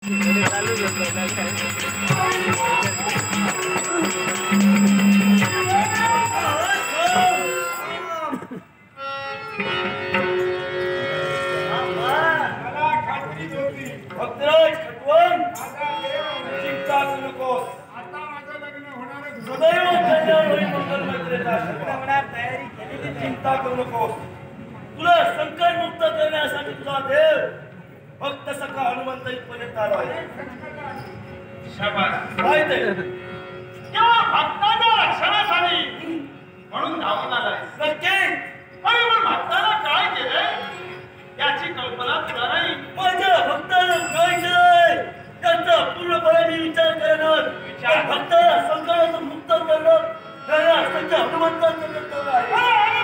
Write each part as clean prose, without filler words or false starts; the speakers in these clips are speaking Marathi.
भक्तराज खटवण चिंता करू नकोस. आता माझं लग्न होणार सदैव कल्याण होईल मंगलमैत्रीचा आशीर्वाद. तयारी केलेली चिंता करू नकोस. तुला संकट मुक्त करण्यासाठी तुझा देव भक्त सखा हनुमंत इथपर्यंत आलो आहे. शाबास. काय ते केवळ भक्ताच्या रक्षणासाठी म्हणून धावून आलाय. नक्की. अरे पण भक्ताला काय केलंय याची कल्पना तुला नाही. माझ्या भक्तानं काय केलंय त्याचा पूर्णपणे मी विचार करणार. भक्ताला संकटातून मुक्त करणं त्याला सत्य हनुमंताचं कर्तव्य आहे.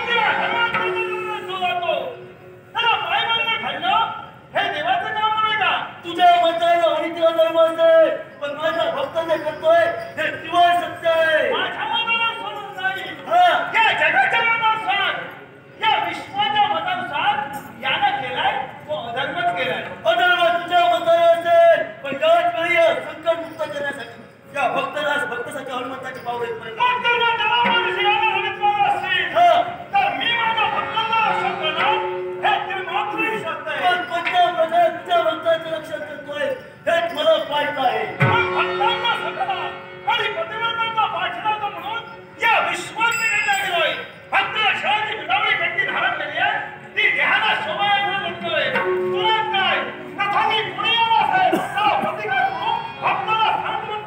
हे देवाचं काम नव्हे का? तुझ्या मताला आणि तुला धर्माचं आहे, पण माझ्या भक्ताने करतोय हे निव्वळ सत्य आहे. माझ्या मनाला सोडून नाही. हा. या जगाच्या मतानुसार, या विश्वाच्या मतानुसार यानं केलाय तो अधर्मच केलाय. अधर्म तुझ्या मताला असेल, पण त्याच वेळी या संकट मुक्त करण्यासाठी या भक्ताला भक्तासाठी हनुमंताची पावले येतपर्यंत मग जर या जगामध्ये शिवाला हरिद्वार असतील, तर मी माझ्या भक्तांना रक्षण करणार हे त्रिमात्री सत्य आहे. पण कोणत्या प्रकारे तुझ्या भक्ताचं रक्षण करतोय हेच मला पाहायचं आहे. पण भक्तांना सगळा आणि प्रतिबंधांचा पाठलाग म्हणून या विश्वात निघाला गेलोय. भक्त शहराची विटावळी व्यक्ती धारण केली आहे, ती देहाला शोभायात्रा म्हणतोय. तुला काय तथापि पुढे यावं असेल तर प्रतिकार करू भक्ताला सांत्वन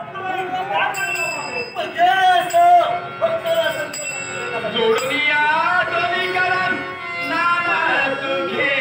भक्ताला संकट जोडूया दोन्हीकरण नाम तुझे.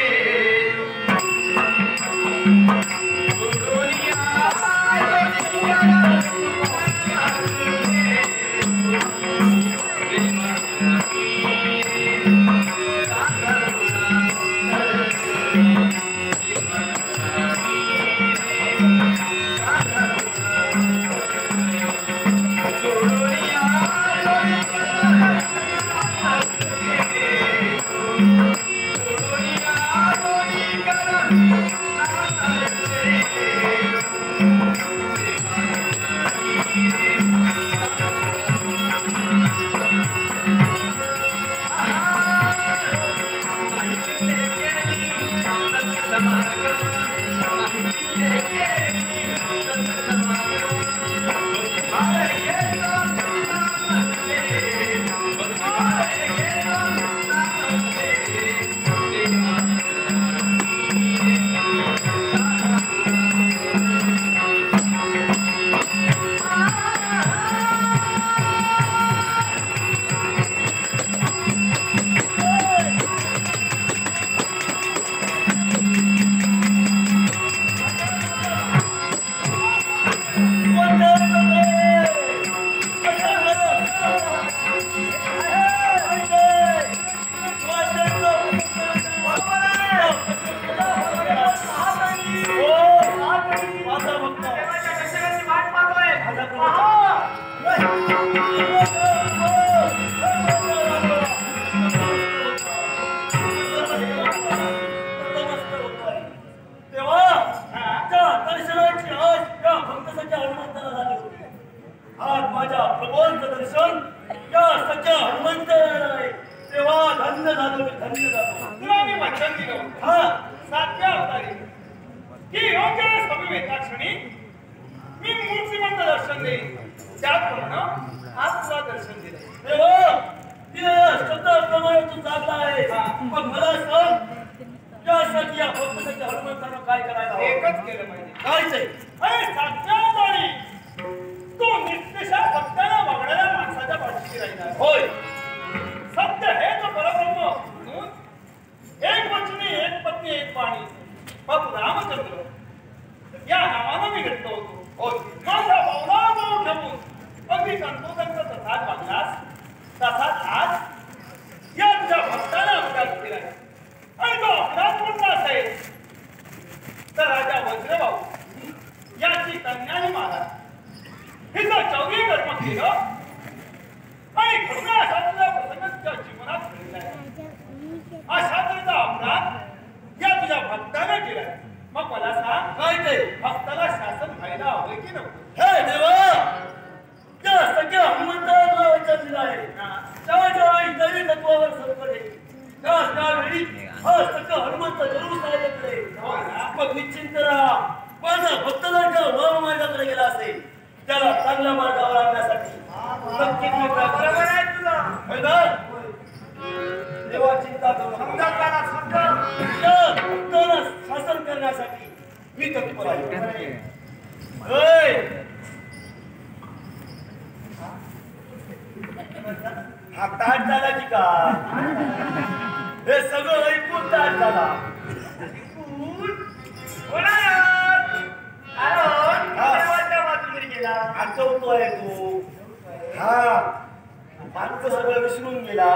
भक्ताला त्यावेळी दैवी तत्वावर संकट येईल त्यावेळी सगळं हनुमंत जरूर साहेबांकडे मग निश्चिंत राहा माझा भक्त जर का वाम मार्गाकडे गेला असेल त्याला चांगल्या मार्गावर आणण्यासाठी नक्कीच मी प्रयत्न करेन. देवा चिंता करू नका. भक्ताला शासन करण्यासाठी मी तत्पर आहे. हा ताट झाला की का हे सगळं ऐकून ताट झाला. आठवतोय तू हा मागचं सगळं विसरून गेला.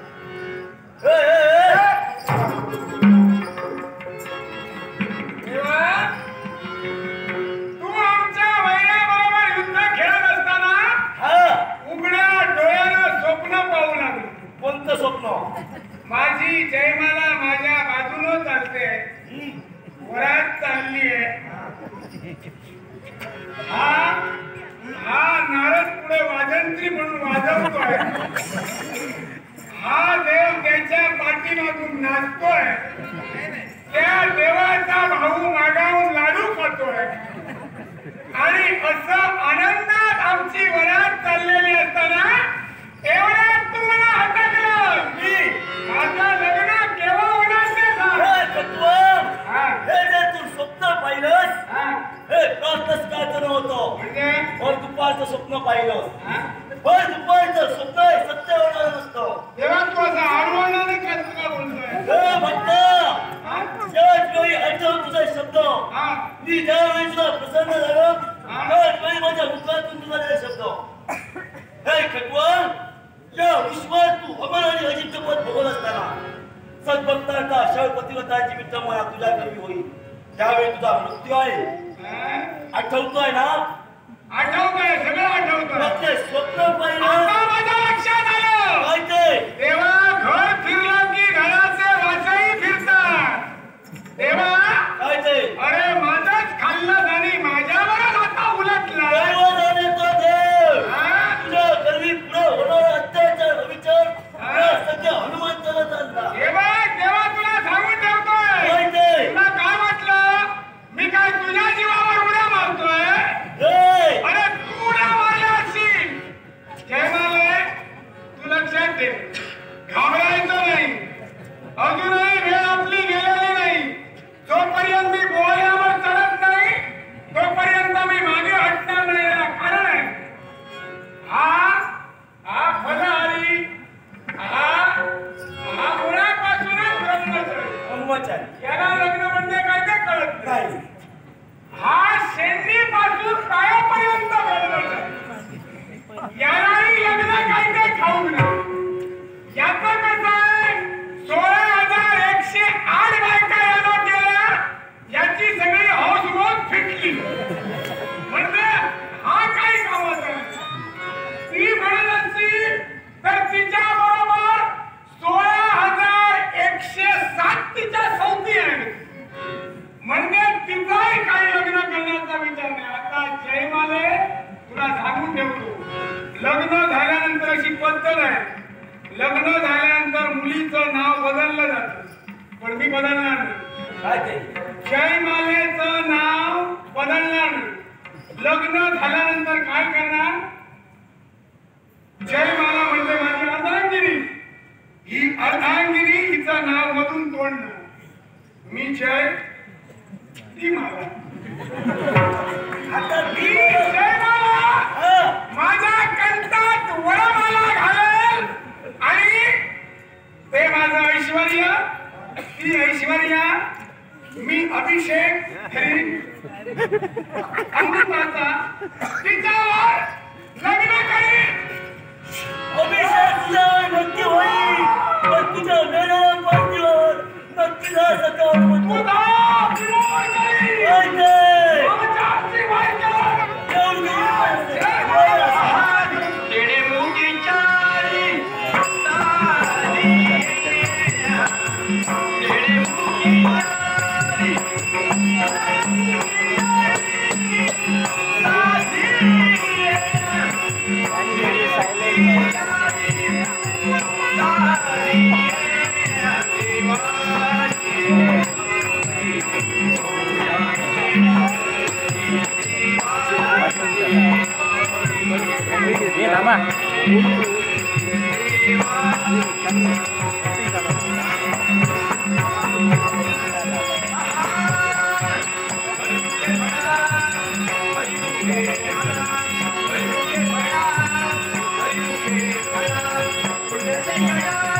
तू आमच्या वैराबरोबर युद्ध खेळत असताना उघड्या डोळ्यानं स्वप्न पाहू लागलो. कोणतं स्वप्न? माझी जयमाला माझ्या बाजूनं चालते वरात चालली आहे. हा नारद पुढे वाजंत्री म्हणून वाजवतोय. हा देव त्याच्या पाठीमागून नाचतोय. त्या देवाचा भाऊ मागावून लाडू खातोय आणि असं आनंदात आमची वरात चाललेली असताना एवढ्यात तू मला हटकलं. माझं लग्न केव्हा होणार ते तू स्वप्न पाहिलंस हे प्रातःच काय तर नव्हतं पण दुपारचं स्वप्न पाहिलं पण दुपारचं स्वप्न सत्य होणार नसतं. तेव्हा तू असं आडवणाने काय बोलतोय ज्यावेळी ऐकलं तुझा शब्द मी ज्यावेळी तुला प्रसन्न झालो त्यावेळी माझ्या मुखातून तुझा शब्द हे खटवाल या विश्वात तू अमर आणि अजिंक्य पद भोगत असताना सद्भक्तांचा शवपतिव्रताची विक्रमया तुझ्या घरी होईल त्यावेळी तुझा मृत्यू आहे. आठवतोय ना? आठवतोय सगळं आठवतोय. स्वप्न पाहिलं माझ्या लक्षात आलं. काय ते तेव्हा घर फिरलं की घराचे वाचाही फिरतात. तेव्हा काय ते अरे माझंच खाल्लं आणि माझ्यावरच आता उलटला. तुझ्या गर्वी पुढे होणारा अत्याचार विचार सध्या हनुमंताला चालला. तेव्हा तुला सांगून ठेवतोय तुला काय वाटलं मी काय तुझ्या जीवावर उड्या मारतोय? अरे तू उड्या मारल्या असशील. जयमाले तू लक्षात ठेव घाबरायचं नाही. अजूनही वेळ आपली गेलेली नाही. जोपर्यंत मी बोळ्यावर चढत नाही तोपर्यंत मी मागे हटणार नाही. याला कारण आहे हा फलहारी हा मुळापासूनच ब्रह्मचारी. याला लग्न म्हणजे काय ते कळत नाही. हा शेंडीपासून पायापर्यंत ब्रह्मचारी. यालाही लग्न काय ते खाऊ नाही. याचं कसं आहे 16,108 बायका याला केल्या याची सगळी हौसमौज फिटली. म्हणजे हा काही कामाचा नाही. ती म्हणत असती तर तिच्या बरोबर 16,107 तिच्या सौती आहे. म्हणजे तिचाही काही लग्न करण्याचा विचार नाही. आता जयमाले तुला सांगून ठेवतो लग्न झाल्यानंतर अशी पद्धत आहे. लग्न झाल्यानंतर मुलीचं नाव बदललं जातं पण मी बदलणार नाही. जयमालेचं नाव बदलणार नाही. लग्न झाल्यानंतर काय करणार? जयमाला म्हणजे माझी अर्धांगिनी. ही अर्धांगिनी हिचं नाव मधून तोडणार. मी जय ती माला. आता ती जयमाला माझ्या कंठात वरमाला घालेल आणि ते माझं ऐश्वर्य ती ऐश्वर्या मी अभिषेक करीन अमृताचा तिच्यावर लग्न करीन. अभिषेक तुझ्यावर नक्की होईल पण तुझ्या वेळेवर पाठीवर नक्की जा सकाळ Ini lama. Yeah.